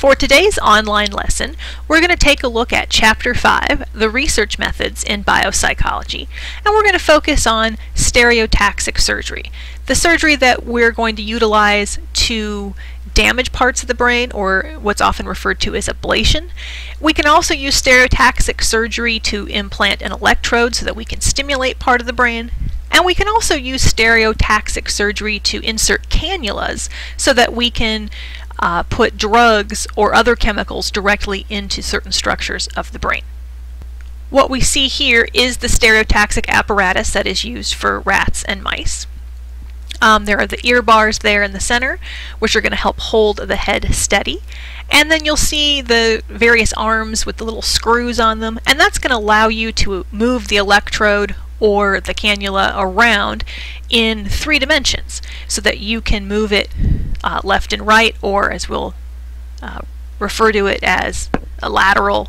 For today's online lesson, we're going to take a look at Chapter 5, the research methods in biopsychology, and we're going to focus on stereotaxic surgery, the surgery that we're going to utilize to damage parts of the brain, or what's often referred to as ablation. We can also use stereotaxic surgery to implant an electrode so that we can stimulate part of the brain. And we can also use stereotaxic surgery to insert cannulas so that we can put drugs or other chemicals directly into certain structures of the brain. What we see here is the stereotaxic apparatus that is used for rats and mice. There are the ear bars there in the center, which are going to help hold the head steady. And then you'll see the various arms with the little screws on them, and that's going to allow you to move the electrode or the cannula around in 3 dimensions so that you can move it left and right, or as we'll refer to it as a lateral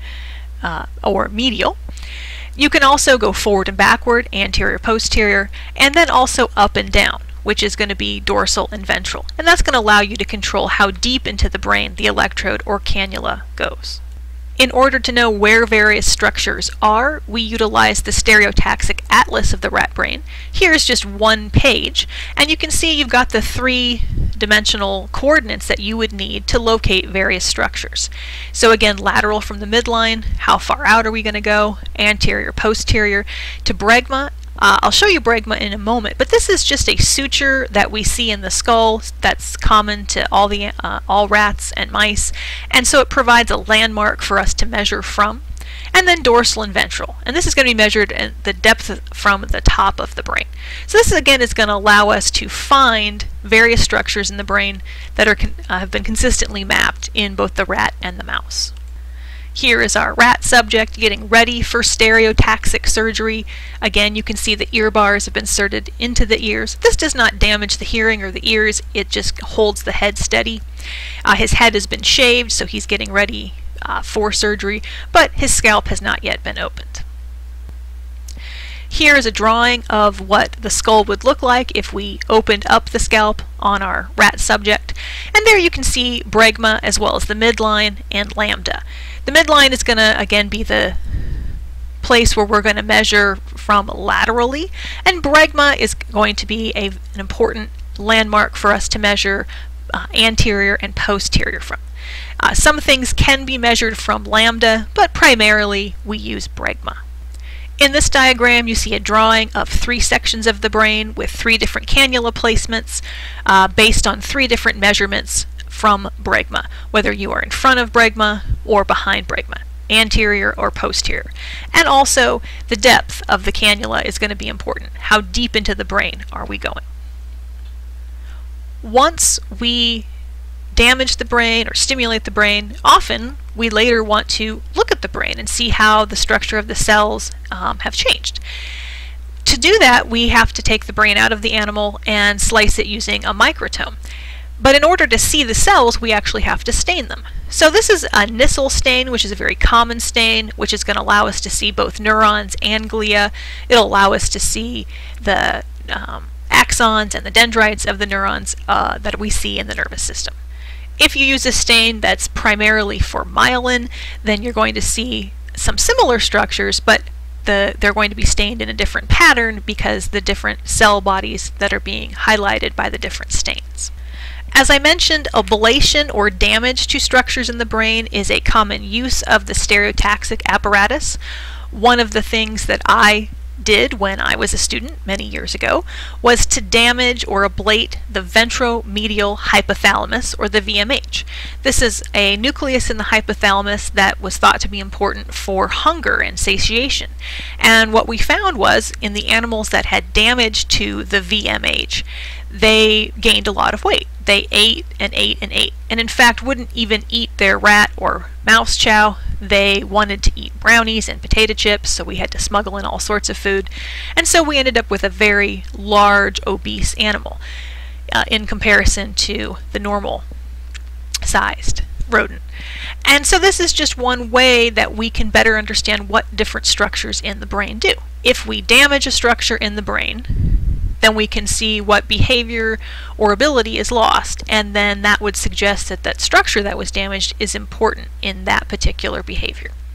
or medial. You can also go forward and backward, anterior, posterior, and then also up and down, which is going to be dorsal and ventral. And that's going to allow you to control how deep into the brain the electrode or cannula goes. In order to know where various structures are, we utilize the stereotaxic atlas of the rat brain. Here's just one page, and you can see you've got the 3-dimensional coordinates that you would need to locate various structures. So again, lateral from the midline, how far out are we going to go? Anterior, posterior. To bregma, I'll show you bregma in a moment, but this is just a suture that we see in the skull that's common to all rats and mice, and so it provides a landmark for us to measure from. And then dorsal and ventral, and this is going to be measured in the depth from the top of the brain. So this again is going to allow us to find various structures in the brain that are have been consistently mapped in both the rat and the mouse. Here is our rat subject getting ready for stereotaxic surgery. Again, you can see the ear bars have been inserted into the ears. This does not damage the hearing or the ears, it just holds the head steady. His head has been shaved, so he's getting ready for surgery, but his scalp has not yet been opened. Here is a drawing of what the skull would look like if we opened up the scalp on our rat subject. And there you can see bregma as well as the midline and lambda. The midline is going to again be the place where we're going to measure from laterally, and bregma is going to be an important landmark for us to measure anterior and posterior from. Some things can be measured from lambda, but primarily we use bregma. In this diagram, you see a drawing of 3 sections of the brain with 3 different cannula placements based on 3 different measurements from bregma, whether you are in front of bregma or behind bregma, anterior or posterior. And also, the depth of the cannula is going to be important. How deep into the brain are we going? Once we damage the brain or stimulate the brain, often we later want to look at the brain and see how the structure of the cells have changed. To do that, we have to take the brain out of the animal and slice it using a microtome. But in order to see the cells, we actually have to stain them. So this is a Nissl stain, which is a very common stain, which is going to allow us to see both neurons and glia. It'll allow us to see the axons and the dendrites of the neurons that we see in the nervous system. If you use a stain that's primarily for myelin, then you're going to see some similar structures, but they're going to be stained in a different pattern because the different cell bodies that are being highlighted by the different stains. As I mentioned, ablation or damage to structures in the brain is a common use of the stereotaxic apparatus. One of the things that I did when I was a student many years ago was to damage or ablate the ventromedial hypothalamus, or the VMH. This is a nucleus in the hypothalamus that was thought to be important for hunger and satiation. And what we found was in the animals that had damage to the VMH, they gained a lot of weight. They ate and ate and ate, and in fact wouldn't even eat their rat or mouse chow. They wanted to eat brownies and potato chips, so we had to smuggle in all sorts of food. And so we ended up with a very large, obese animal in comparison to the normal sized rodent. And so this is just one way that we can better understand what different structures in the brain do. If we damage a structure in the brain, then we can see what behavior or ability is lost, and then that would suggest that that structure that was damaged is important in that particular behavior.